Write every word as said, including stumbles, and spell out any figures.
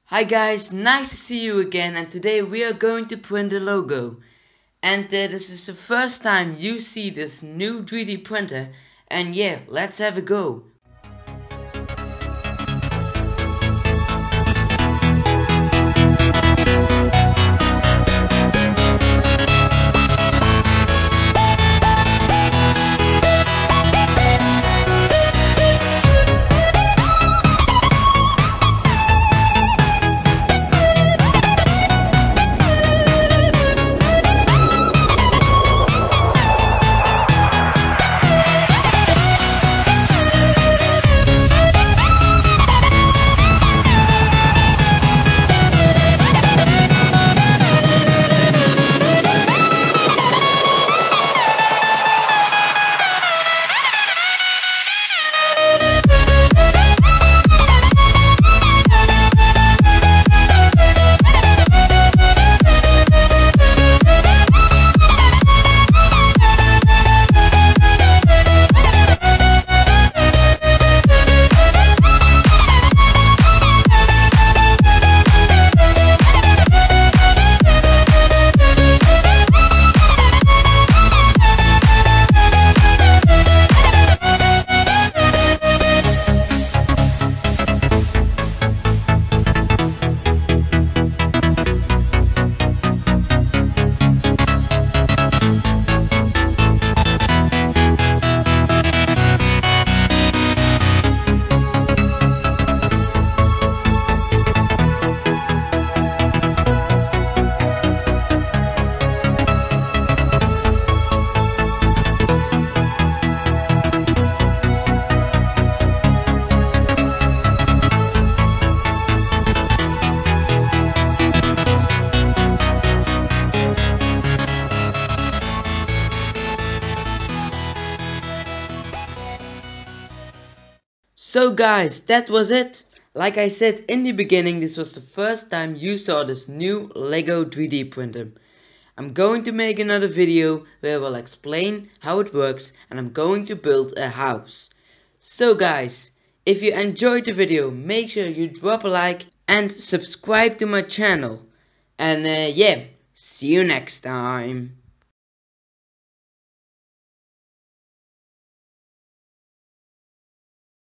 Hi guys, nice to see you again, and today we are going to print a logo. And uh, this is the first time you see this new three D printer, and yeah, let's have a go. So guys, that was it. Like I said in the beginning, this was the first time you saw this new Lego three D printer. I'm going to make another video where I will explain how it works, and I'm going to build a house. So guys, if you enjoyed the video, make sure you drop a like and subscribe to my channel. And uh, yeah, see you next time.